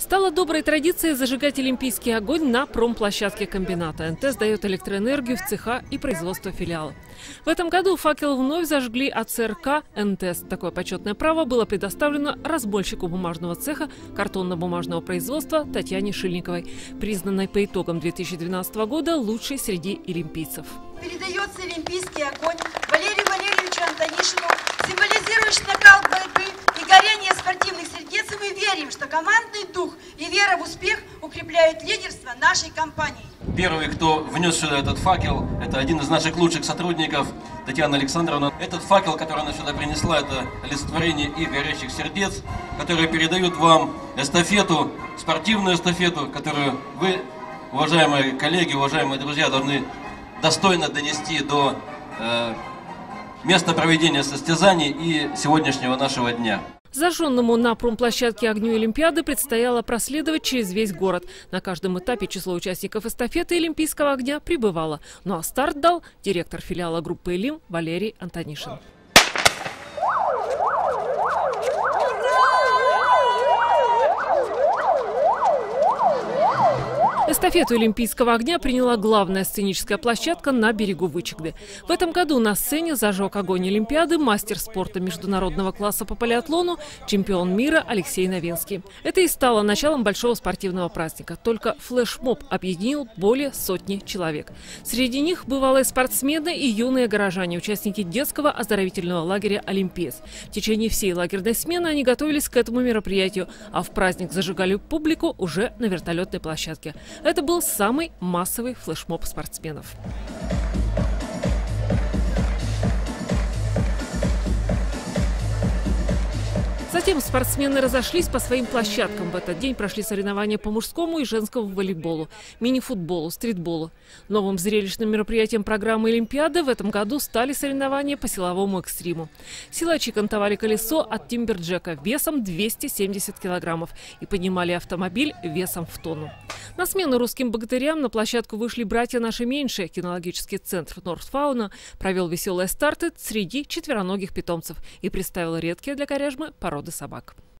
Стала доброй традицией зажигать олимпийский огонь на промплощадке комбината. НТ сдает электроэнергию в цеха и производство филиала. В этом году факел вновь зажгли от ЦРК НТС. Такое почетное право было предоставлено разбойщику бумажного цеха картонно-бумажного производства Татьяне Шильниковой, признанной по итогам 2012 года лучшей среди олимпийцев. Передается олимпийский огонь Валерию Валерьевичу Антонишину, символизирующий накал борьбы и горение спортивных сердец. И мы верим, что командный дух и вера в успех укрепляют лидерство нашей компании. Первый, кто внес сюда этот факел, это один из наших лучших сотрудников, Татьяна Александровна. Этот факел, который она сюда принесла, это олицетворение их горящих сердец, которые передают вам эстафету, спортивную эстафету, которую вы, уважаемые коллеги, уважаемые друзья, должны достойно донести до места проведения состязаний и сегодняшнего нашего дня. Зажженному на промплощадке огню Олимпиады предстояло проследовать через весь город. На каждом этапе число участников эстафеты олимпийского огня прибывало. Ну а старт дал директор филиала группы «Элим» Валерий Антонишин. Эстафету олимпийского огня приняла главная сценическая площадка на берегу Вычегды. В этом году на сцене зажег огонь Олимпиады мастер спорта международного класса по палеатлону, чемпион мира Алексей Новенский. Это и стало началом большого спортивного праздника. Только флешмоб объединил более сотни человек. Среди них бывалые спортсмены и юные горожане, участники детского оздоровительного лагеря «Олимпиец». В течение всей лагерной смены они готовились к этому мероприятию, а в праздник зажигали публику уже на вертолетной площадке. Это был самый массовый флешмоб спортсменов. Затем спортсмены разошлись по своим площадкам. В этот день прошли соревнования по мужскому и женскому волейболу, мини-футболу, стритболу. Новым зрелищным мероприятием программы Олимпиады в этом году стали соревнования по силовому экстриму. Силачи кантовали колесо от Тимберджека весом 270 килограммов и поднимали автомобиль весом в тонну. На смену русским богатырям на площадку вышли братья наши меньшие. Кинологический центр Нордфауна провел веселые старты среди четвероногих питомцев и представил редкие для Коряжмы породы собак.